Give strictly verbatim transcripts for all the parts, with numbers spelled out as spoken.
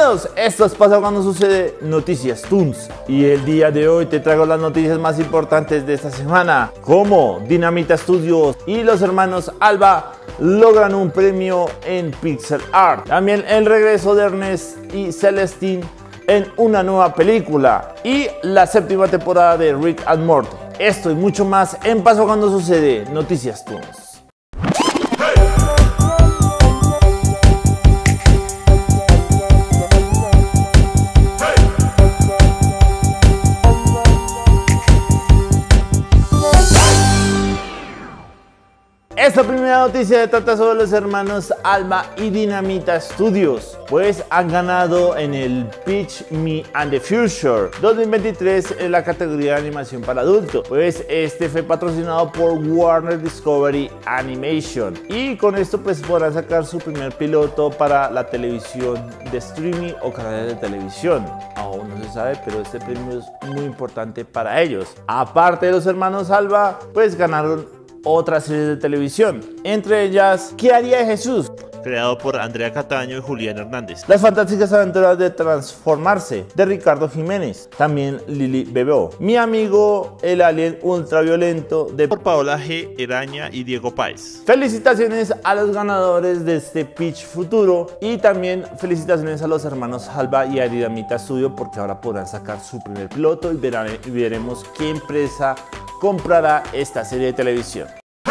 Bienvenidos, esto es Pasa Cuando Sucede, Noticias Toons. Y el día de hoy te traigo las noticias más importantes de esta semana, como Dinamita Studios y los hermanos Alba logran un premio en Pixel Art. También el regreso de Ernest y Celestine en una nueva película y la séptima temporada de Rick and Morty. Esto y mucho más en Pasa Cuando Sucede, Noticias Toons. Esta primera noticia se trata sobre los hermanos Alba y Dinamita Studios, pues han ganado en el Pitch Me and the Future dos mil veintitrés en la categoría de animación para adultos, pues este fue patrocinado por Warner Discovery Animation y con esto pues podrán sacar su primer piloto para la televisión de streaming o canales de televisión. Aún no se sabe, pero este premio es muy importante para ellos. Aparte de los hermanos Alba, pues ganaron otras series de televisión, entre ellas ¿Qué haría Jesús?, creado por Andrea Cataño y Julián Hernández. Las fantásticas aventuras de transformarse, de Ricardo Jiménez, también Lili Bebeo. Mi amigo el alien ultraviolento, de por Paola G. Eraña y Diego Páez. Felicitaciones a los ganadores de este pitch futuro y también felicitaciones a los hermanos Alba y a Dinamita Studio, porque ahora podrán sacar su primer piloto y, verán, y veremos qué empresa comprará esta serie de televisión.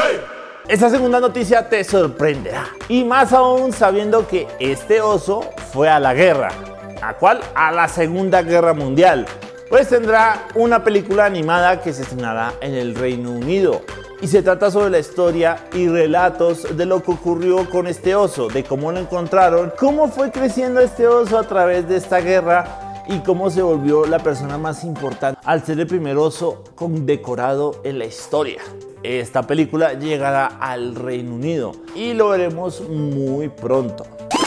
Esta segunda noticia te sorprenderá, y más aún sabiendo que este oso fue a la guerra. ¿A cuál? A la Segunda Guerra Mundial. Pues tendrá una película animada que se estrenará en el Reino Unido. Y se trata sobre la historia y relatos de lo que ocurrió con este oso, de cómo lo encontraron, cómo fue creciendo este oso a través de esta guerra y cómo se volvió la persona más importante al ser el primer oso condecorado en la historia. Esta película llegará al Reino Unido y lo veremos muy pronto.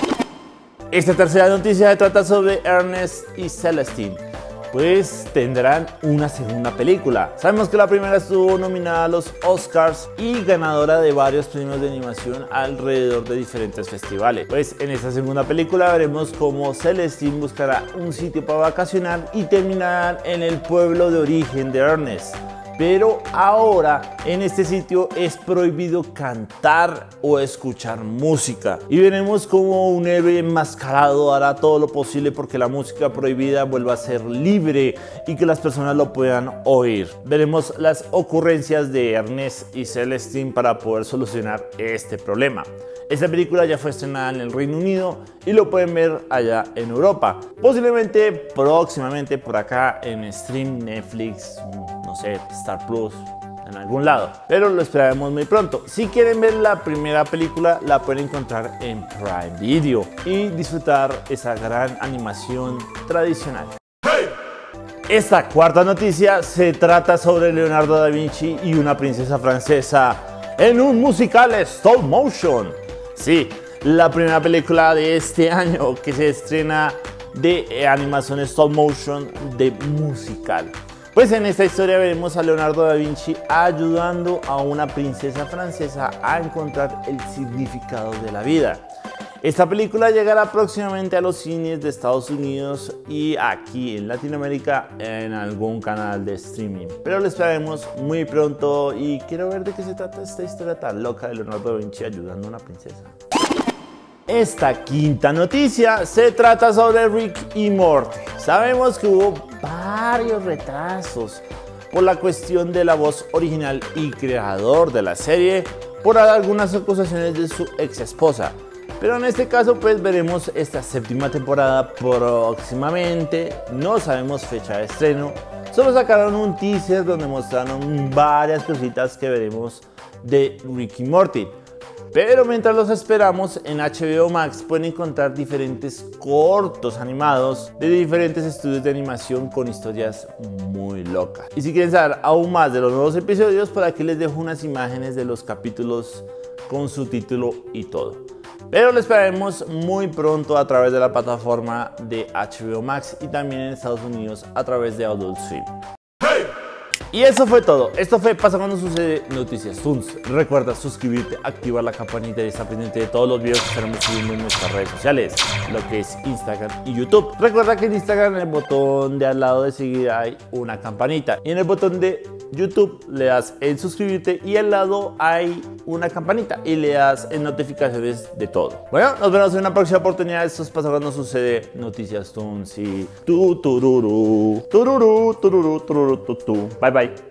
Esta tercera noticia se trata sobre Ernest y Celestine, pues tendrán una segunda película. Sabemos que la primera estuvo nominada a los Oscars y ganadora de varios premios de animación alrededor de diferentes festivales. Pues en esta segunda película veremos cómo Celestine buscará un sitio para vacacionar y terminarán en el pueblo de origen de Ernest. Pero ahora en este sitio es prohibido cantar o escuchar música. Y veremos cómo un héroe enmascarado hará todo lo posible porque la música prohibida vuelva a ser libre y que las personas lo puedan oír. Veremos las ocurrencias de Ernest y Celestine para poder solucionar este problema. Esta película ya fue estrenada en el Reino Unido y lo pueden ver allá en Europa. Posiblemente próximamente por acá en stream, Netflix, no sé, Star Plus, en algún lado. Pero lo esperaremos muy pronto. Si quieren ver la primera película, la pueden encontrar en Prime Video y disfrutar esa gran animación tradicional. Esta cuarta noticia se trata sobre Leonardo da Vinci y una princesa francesa en un musical stop motion. Sí, la primera película de este año que se estrena de animación stop motion de musical. Pues en esta historia veremos a Leonardo da Vinci ayudando a una princesa francesa a encontrar el significado de la vida. Esta película llegará próximamente a los cines de Estados Unidos y aquí en Latinoamérica en algún canal de streaming. Pero lo esperaremos muy pronto y quiero ver de qué se trata esta historia tan loca de Leonardo da Vinci ayudando a una princesa. Esta quinta noticia se trata sobre Rick y Morty. Sabemos que hubo varios retrasos por la cuestión de la voz original y creador de la serie por algunas acusaciones de su ex esposa. Pero en este caso pues veremos esta séptima temporada próximamente. No sabemos fecha de estreno. Solo sacaron un teaser donde mostraron varias cositas que veremos de Rick y Morty. Pero mientras los esperamos, en H B O Max pueden encontrar diferentes cortos animados de diferentes estudios de animación con historias muy locas. Y si quieren saber aún más de los nuevos episodios, por aquí les dejo unas imágenes de los capítulos con su título y todo. Pero lo esperaremos muy pronto a través de la plataforma de H B O Max y también en Estados Unidos a través de Adult Swim. Y eso fue todo. Esto fue Pasa Cuando Sucede Noticias Tunes. Recuerda suscribirte, activar la campanita y estar pendiente de todos los videos que estaremos subiendo en nuestras redes sociales, lo que es Instagram y YouTube. Recuerda que en Instagram, en el botón de al lado de seguir, hay una campanita. Y en el botón de YouTube le das en suscribirte y al lado hay una campanita y le das en notificaciones de todo. Bueno, nos vemos en una próxima oportunidad. Esto es Pasa Cuando Sucede Noticias Tunes y tu tururú, tururú, tururú, tururú, tu, tu. Bye bye.